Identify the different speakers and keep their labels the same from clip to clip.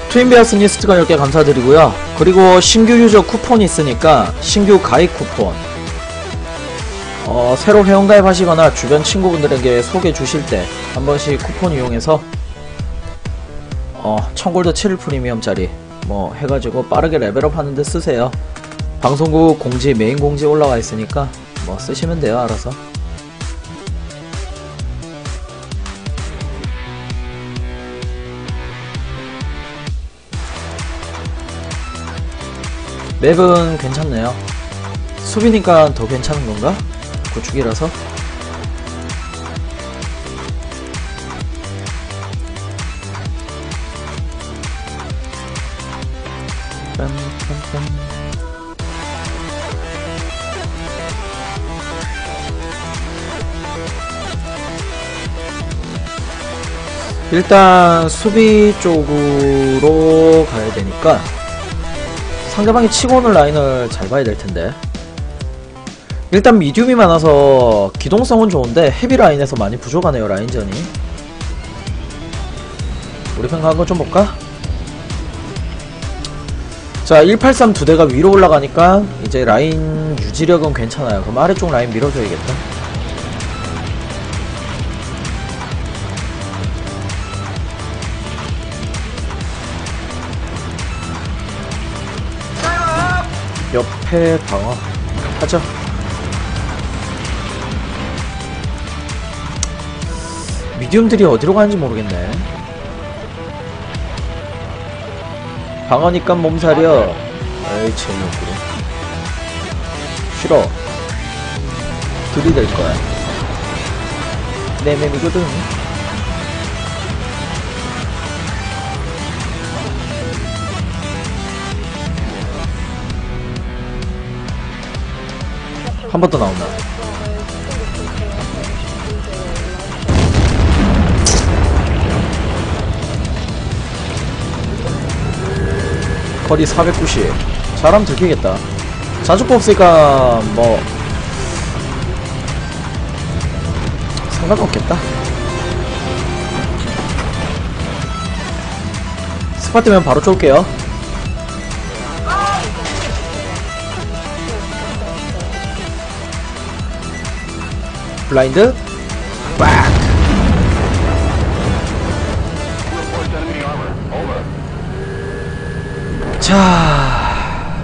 Speaker 1: 트윈비아스니스트가 10개 감사드리고요. 그리고 신규 유저 쿠폰이 있으니까 신규 가입 쿠폰 새로 회원가입 하시거나 주변 친구분들에게 소개 주실 때 한 번씩 쿠폰 이용해서 1000골드 7일 프리미엄짜리 뭐 해가지고 빠르게 레벨업 하는데 쓰세요. 방송국 공지, 메인 공지 올라와 있으니까 뭐 쓰시면 돼요. 알아서. 맵은 괜찮네요. 수비니까 더 괜찮은 건가? 구축이라서. 일단 수비 쪽으로 가야 되니까 상대방이 치고 오는 라인을 잘 봐야 될 텐데. 일단 미디움이 많아서 기동성은 좋은데 헤비 라인에서 많이 부족하네요. 라인전이. 우리 편 간 거 좀 볼까? 자, 183 두 대가 위로 올라가니까 이제 라인 유지력은 괜찮아요. 그럼 아래쪽 라인 밀어줘야겠다. 옆에 방어 하죠. 미디움들이 어디로 가는지 모르겠네. 방어니까 몸살이여. 에이 재미없구려. 싫어. 들이댈 거야. 내 맴이거든. 한 번 더 나온다. 거리 490. 잘하면 들키겠다. 자주포 없으니까 뭐 상관없겠다. 스팟 뜨면 바로 쏠게요. 블라인드 빡. 자,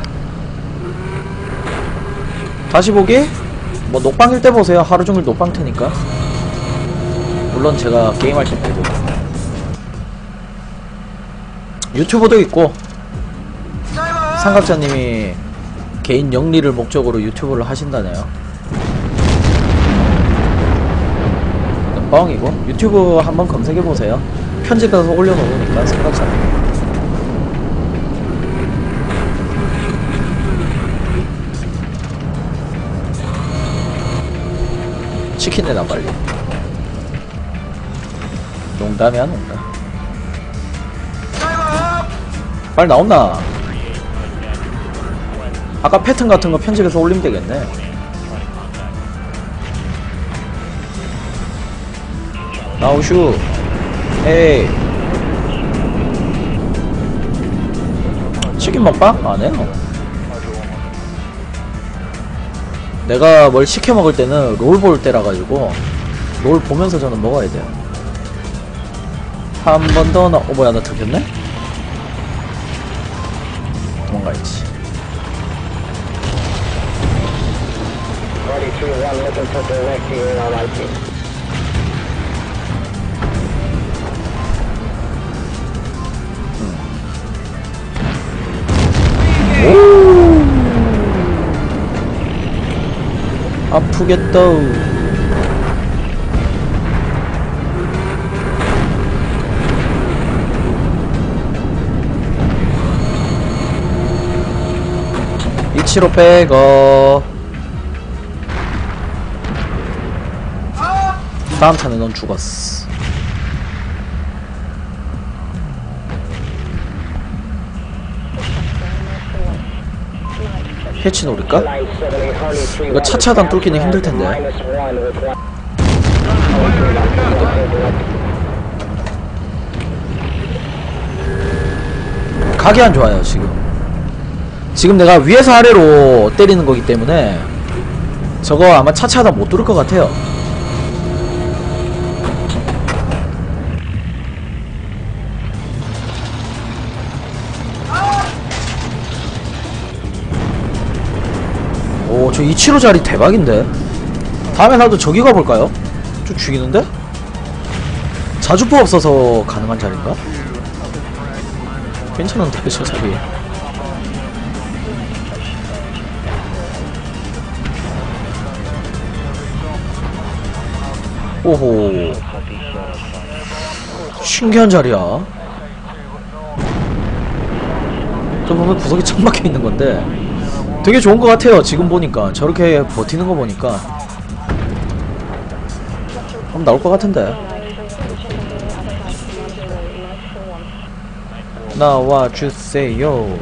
Speaker 1: 다시 보기? 뭐 녹방일 때 보세요. 하루종일 녹방 트니까. 물론 제가 게임할 때 빼고. 유튜브도 있고, 상각자님이 개인 영리를 목적으로 유튜브를 하신다네요. 뻥이고. 유튜브 한번 검색해보세요. 편집해서 올려놓으니까 상각자님. 치킨 내놔 빨리. 농담이야 농담. 빨리 나온나. 아까 패턴 같은 거 편집해서 올리면 되겠네. 나오슈. 에이. 치킨 먹방? 안 해요. 내가 뭘 시켜 먹을 때는 롤 볼 때라 가지고 롤 보면서 저는 먹어야 돼요. 한 번 더 나. 뭐야, 나 들켰네? 도망가야지. 아프겠다. 이치로 빼고. 다음 탄에 넌 죽었어. 해치 노릴까? 이거 차차단 뚫기는 힘들텐데. 각이 안 좋아요. 지금 내가 위에서 아래로 때리는 거기 때문에 저거 아마 차차하다 못 뚫을 것 같아요. 오, 저 이치로 자리 대박인데. 다음에 나도 저기 가볼까요? 좀 죽이는데? 자주포 없어서 가능한 자리인가? 괜찮은데 저 자리. 오호, 신기한 자리야. 저 보면 구석이 참 막혀있는 건데 되게 좋은 것 같아요. 지금 보니까 저렇게 버티는 거 보니까 한번 나올 것 같은데. 나와주세요.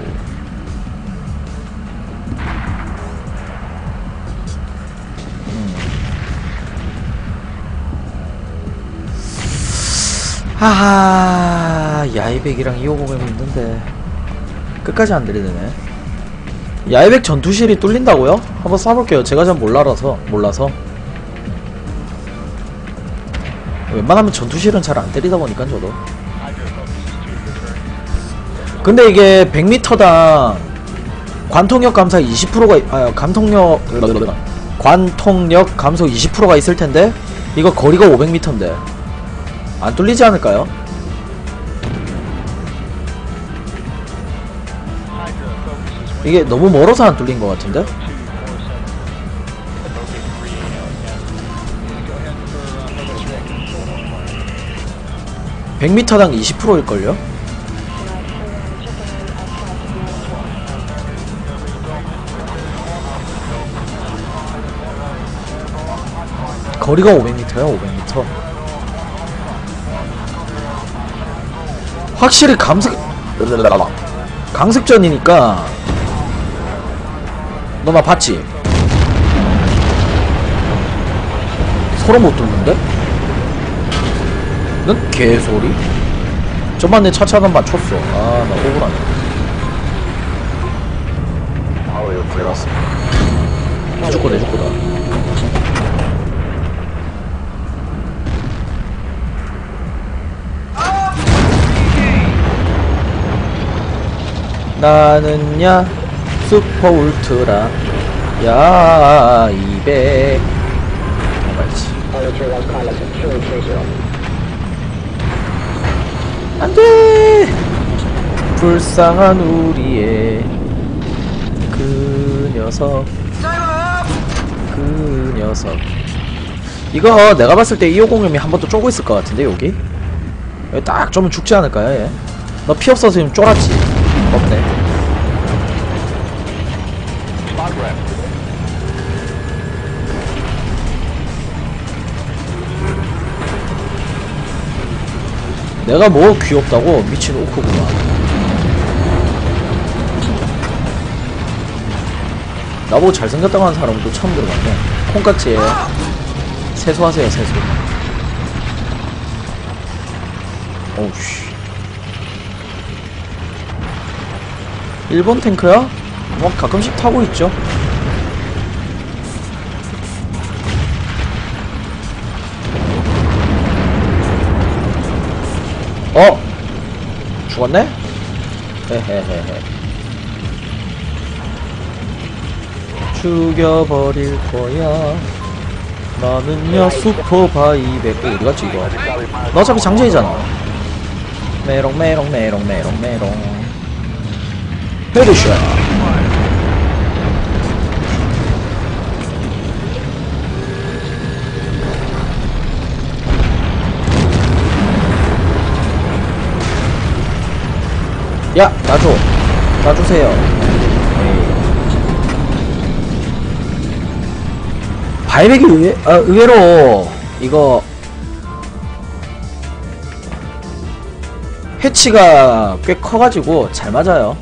Speaker 1: 하하, 야이백이랑 250M 있는데 끝까지 안 들이대네. 야이백 전투실이 뚫린다고요? 한번 쏴볼게요. 제가 잘 몰라서. 웬만하면 전투실은 잘 안 때리다 보니까 저도. 근데 이게 100m당 관통력 감소 20%가 관통력 감소 20%가 있을 텐데 이거 거리가 500m인데 안 뚫리지 않을까요? 이게 너무 멀어서 안 뚫린 것 같은데? (100m당) 20%일걸요? 거리가 500m야 500m. 확실히 강습전이니까. 너 나 봤지? 서로 못 뚫는데? 넌 개소리? 저만 내 차차단 맞췄어. 아, 나 억울하네. 아우, 이거 그래봤어. 내줄 거다. 나는야 슈퍼 울트라 야 200. 맞지. 안돼. 불쌍한 우리의 그 녀석. 이거 내가 봤을 때 250mm이 한 번 더 쪼고 있을 것 같은데 여기 딱 쪼면 죽지 않을까요? 얘? 너 피 없어서 지금 쫄았지? 없네. 내가 뭐 귀엽다고? 미친 오크구나. 나보고 잘생겼다고 하는 사람도 처음 들어봤네. 콩깍지에 세수하세요, 세수. 오우씨. 일본 탱크야? 뭐 가끔씩 타고 있죠. 죽었네? 헤헤헤헤. 죽여버릴 거야. 나는야 슈퍼바이백. 어디갔지 이거? 너 어차피 장전이잖아. 메롱 헤드샷. 야, 놔주세요. 바이백이 의외로 이거 해치가 꽤 커가지고 잘 맞아요.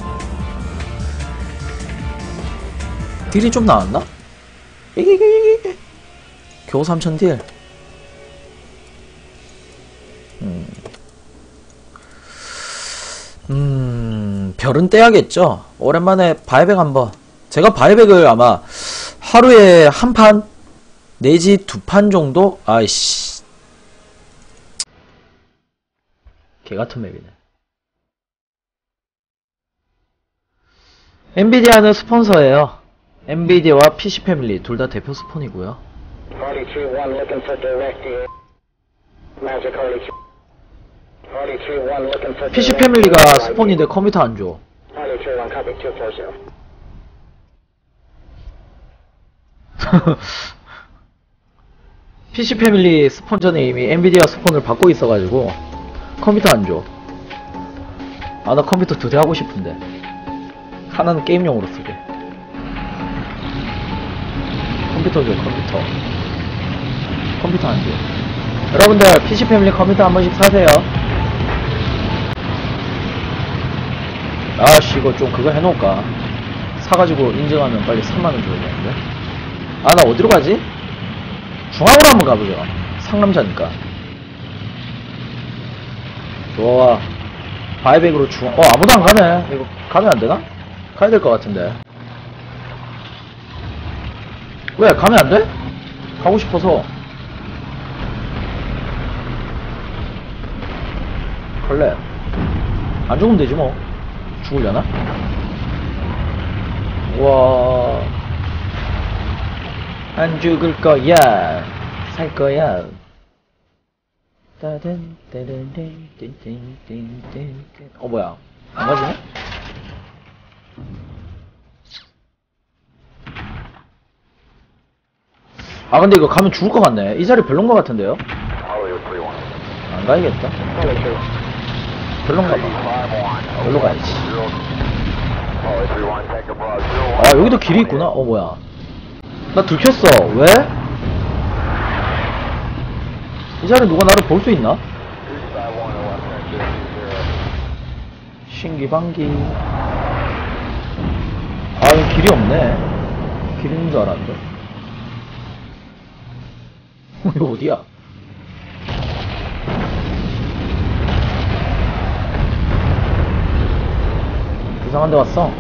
Speaker 1: 딜이 좀 나왔나? 겨우 3000딜. 별은 떼야겠죠. 오랜만에 바이백 한번. 제가 바이백을 아마 하루에 한 판 내지 두 판 정도? 아이씨, 개같은 맵이네. 엔비디아는 스폰서예요. 엔비디아와 PC패밀리 둘 다 대표 스폰이고요. PC패밀리가 스폰인데 컴퓨터 안 줘. PC패밀리 스폰 전에 이미 엔비디아 스폰을 받고 있어가지고 컴퓨터 안 줘. 아, 나 컴퓨터 2대 하고 싶은데. 하나는 게임용으로 쓰게. 컴퓨터 줘, 컴퓨터. 컴퓨터 안 줘. 여러분들 PC패밀리 컴퓨터 한 번씩 사세요. 아씨, 이거 좀 그거 해놓을까? 사가지고 인증하면 빨리 3만원 줘야 되는데. 아, 나 어디로 가지? 중앙으로 한번 가보죠. 상남자니까. 좋아. 바이백으로 중앙. 아무도 안 가네. 이거 가면 안 되나? 가야 될 것 같은데. 왜? 가면 안 돼? 가고 싶어서. 걸래. 안 죽으면 되지 뭐. 죽으려나? 와. 안 죽을 거야. 살 거야. 뭐야. 안 가지네? 아, 근데 이거 가면 죽을 것 같네. 이 자리 별론 것 같은데요? 안 가야겠다. 별론가 봐. 별로 가야지. 아, 여기도 길이 있구나? 뭐야. 나 들켰어. 왜? 이 자리 누가 나를 볼 수 있나? 신기방기. 아, 여기 길이 없네. 길 있는 줄 알았는데. 이거 어디야? 이상한 데 왔어.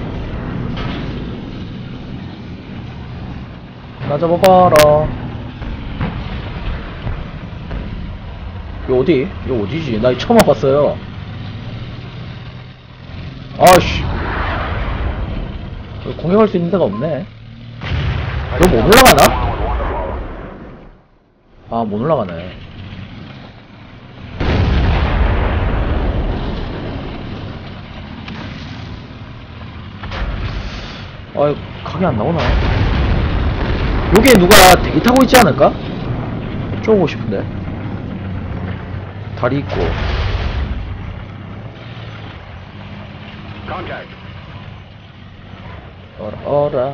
Speaker 1: 나 잡아봐라. 이거 어디? 이거 어디지? 나 이거 처음 와봤어요. 아씨. 공격할 수 있는 데가 없네. 이거 못 올라가나? 아, 못 올라가네. 아, 각이 안 나오나? 여기에 누가 대기 타고 있지 않을까? 쪼고 싶은데. 다리 있고. 어라.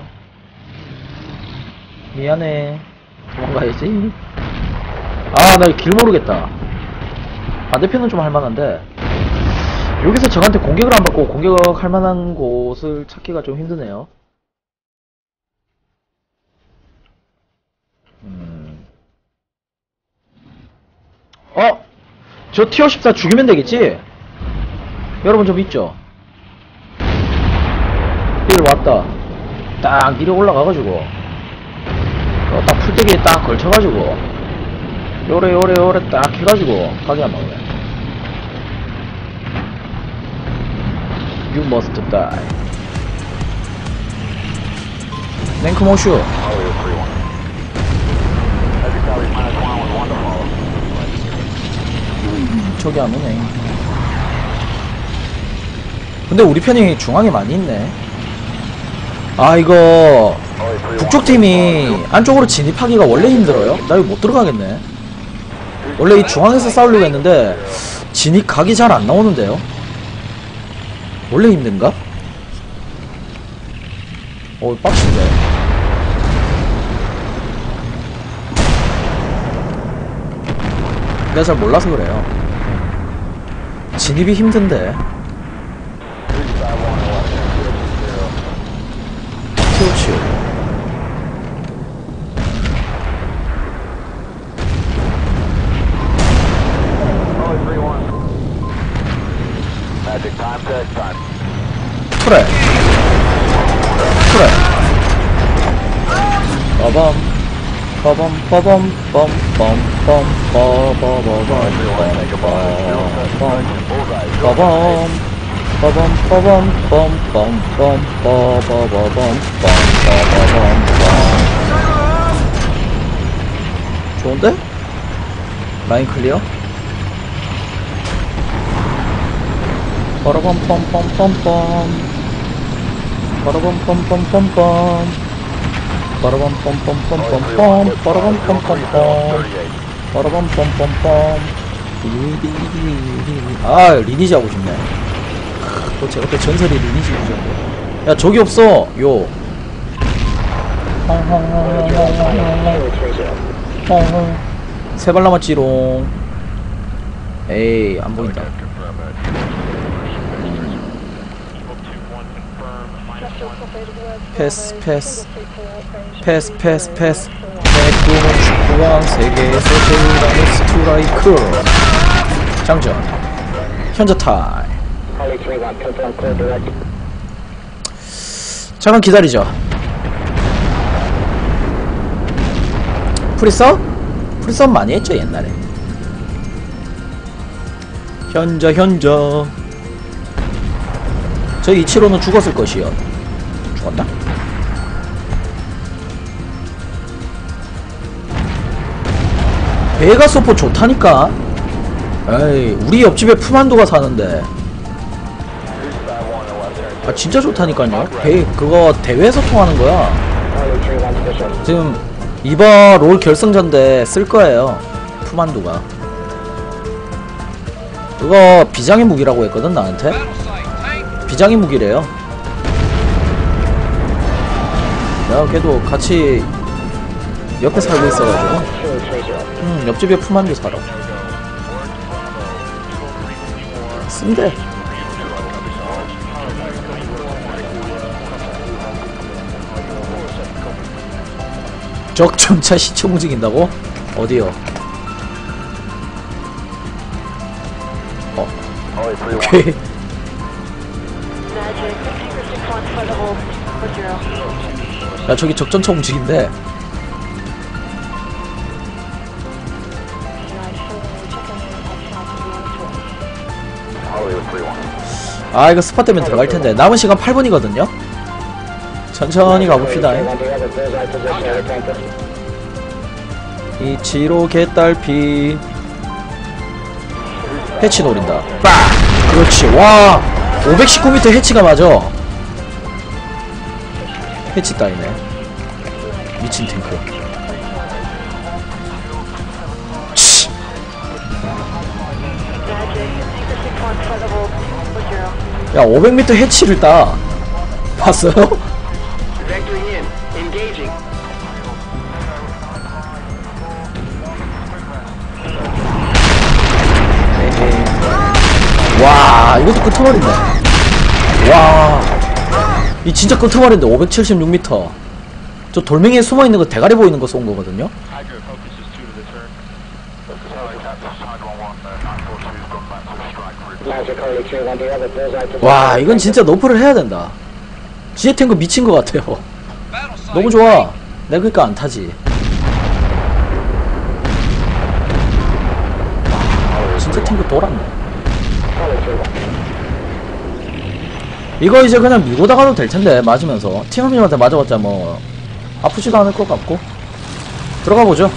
Speaker 1: 미안해. 도망가야지. 아, 나 길 모르겠다. 반대편은 좀 할만한데 여기서 저한테 공격을 안 받고 공격할 만한 곳을 찾기가 좀 힘드네요. 저 티어 14 죽이면 되겠지? 여러분 좀 있죠? 일 왔다. 딱 밀어 올라가가지고 딱 풀떼기에 딱 걸쳐가지고 요래 딱 해가지고 가게 안 나오네. You must die. 랭크모슈. 저기 안 오네. 근데 우리 편이 중앙에 많이 있네. 아, 이거 북쪽 팀이 안쪽으로 진입하기가 원래 힘들어요? 나 이거 못 들어가겠네. 원래 이 중앙에서 싸우려고 했는데 진입 각이 잘 안 나오는데요? 원래 힘든가? 빡친데. 내가 잘 몰라서 그래요. 진입이 힘든데. 치우치우.
Speaker 2: Magic time, set time.
Speaker 1: 그래 빠밤 빠밤 빠밤 빰빰빰 빠바바밤 빠밤 빠밤 빠밤 빰빰빰 빠바바밤 빰빠바밤. 좋은데? 라인 클리어? 빠라밤 빰빰빰빰 빠라밤 빰빰빰빰 빠라밤 빰빰빰빰빰 빠라밤 빰빰빰 빠라밤 빰빰빰. 아 리니지 하고 싶네. 또 제가 또 전설이 리니지 유저인데. 야 저기 없어 요. 세 발 남았지롱. 에이 안 보인다. 패스 패스 패스 패스 패스. 백구먼 축구왕 세계에서 제일 강한 스트라이크. 장전 현재 타임. 잠깐 기다리죠. 프리서? 프리서 많이 했죠 옛날에. 현자 저 이치로는 죽었을 것이요. 죽었나? 베가 서포 좋다니까. 에이 우리 옆집에 푸만두가 사는데 아 진짜 좋다니까요. 베 그거 대회에서 통하는 거야. 지금 이번 롤 결승전대 쓸 거예요. 푸만두가 그거 비장의 무기라고 했거든 나한테. 비장의 무기래요. 내가 걔도 같이 옆에 살고 있어가지고 옆집에 푸만두 살아. 쓴대. 적전차 시청 움직인다고? 어디요? 오케이. 야 저기 적전차 움직인대. 아 이거 스팟 때문에 들어갈텐데 남은 시간 8분이거든요 천천히 가봅시다. 이치로 개딸피 해치 노린다. 빡! 그렇지. 와 519m 해치가 맞아. 해치 따이네. 미친 탱크. 치! 야 500m 해치를 따. 봤어요? 와 이것도 끄트머리네. 와 이 진짜 끄트머리인데 576m. 저 돌멩이에 숨어있는 거 대가리 보이는 거 쏜 거거든요. 와 이건 진짜 너프를 해야 된다. 지혜 탱크 미친 거 같아요. 너무 좋아. 내가 그니까 안 타지. 진짜 탱크 돌았네. 이거 이제 그냥 밀고 나가도 될 텐데 맞으면서 팀원님한테 맞아봤자 뭐 아프지도 않을 것 같고. 들어가 보죠.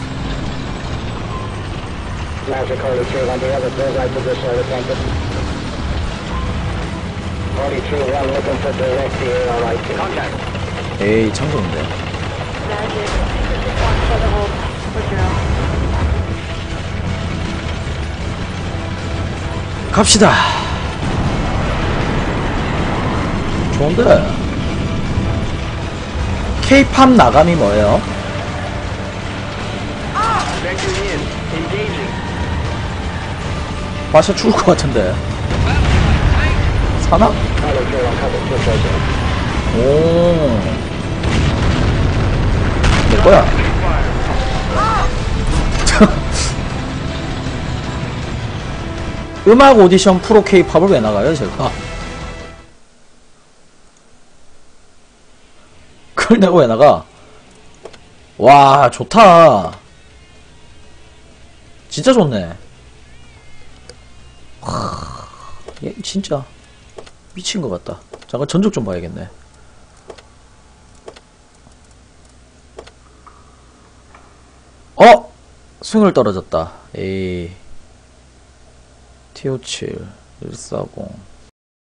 Speaker 1: 에이 참 좋은데. 갑시다. 좋은데. K-팝 나감이 뭐예요? 마셔 죽을 것 같은데. 사나? 오. 내 거야. 음악 오디션 프로 K-팝을 왜 나가요, 제가? 이걸 내고 왜 나가? 와, 좋다. 진짜 좋네. 얘 진짜 미친 것 같다. 잠깐 전적 좀 봐야겠네. 스윙을 떨어졌다. 에이. TO7 140